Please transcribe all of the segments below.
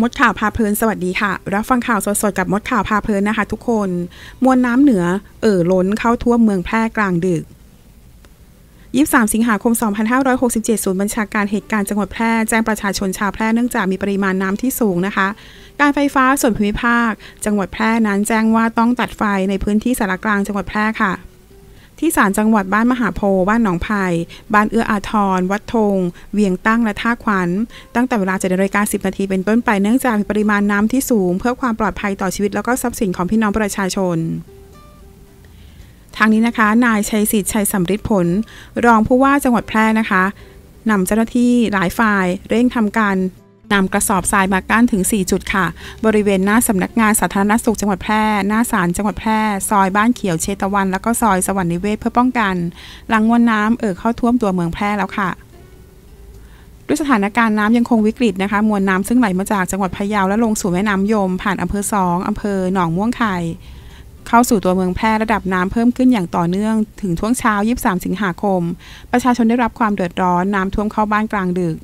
มดข่าวพาเพลินสวัสดีค่ะรับฟังข่าวสดๆกับมดข่าวพาเพลินนะคะทุกคนมวลน้ำเหนือล้นเข้าท่วมเมืองแพร่กลางดึก23 สิงหาคม 2567 ศูนย์บัญชาการเหตุการณ์จังหวัดแพร่แจ้งประชาชนชาวแพร่เนื่องจากมีปริมาณน้ำที่สูงนะคะการไฟฟ้าส่วนภูมิภาคจังหวัดแพร่นั้นแจ้งว่าต้องตัดไฟในพื้นที่สารกลางจังหวัดแพร่ค่ะที่ศาลจังหวัดบ้านมหาโพธิ์บ้านหนองไผ่บ้านเอื้ออาทรวัดธงเวียงตั้งและท่าขวัญตั้งแต่เวลา 7:10 นาทีเป็นต้นไปเนื่องจากมีปริมาณน้ำที่สูงเพื่อความปลอดภัยต่อชีวิตแล้วก็ทรัพย์สินของพี่น้องประชาชนทางนี้นะคะนายชัยสิทธิ์ชัยสำริดผลรองผู้ว่าจังหวัดแพร่นะคะนำเจ้าหน้าที่หลายฝ่ายเร่งทำการนำกระสอบทรายมากั้นถึง4จุดค่ะบริเวณหน้าสำนักงานสาธารณสุขจังหวัดแพร่หน้าศาลจังหวัดแพร่ซอยบ้านเขียวเชตวันแล้วก็ซอยสวรรค์นิเวศเพื่อป้องกันหลังมวลน้ำเข้าท่วมตัวเมืองแพร่แล้วค่ะด้วยสถานการณ์น้ำยังคงวิกฤตนะคะมวลน้ำซึ่งไหลมาจากจังหวัดพะเยาและลงสู่แม่น้ำยมผ่านอำเภอ2อำเภอหนองม่วงไข่เข้าสู่ตัวเมืองแพร่ระดับน้ำเพิ่มขึ้นอย่างต่อเนื่องถึงช่วงเช้า23 สิงหาคมประชาชนได้รับความเดือดร้อนน้ำท่วมเข้าบ้านกลางดึก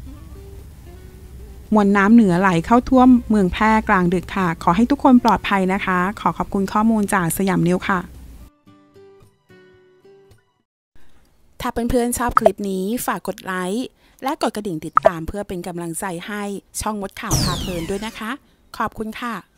มวลน้ำเหนือไหลเข้าท่วมเมืองแพร่กลางดึกค่ะขอให้ทุกคนปลอดภัยนะคะขอบคุณข้อมูลจากสยามนิวค่ะถ้าเพื่อนๆชอบคลิปนี้ฝากกดไลค์และกดกระดิ่งติดตามเพื่อเป็นกำลังใจให้ช่องมดข่าวพาเพลินด้วยนะคะขอบคุณค่ะ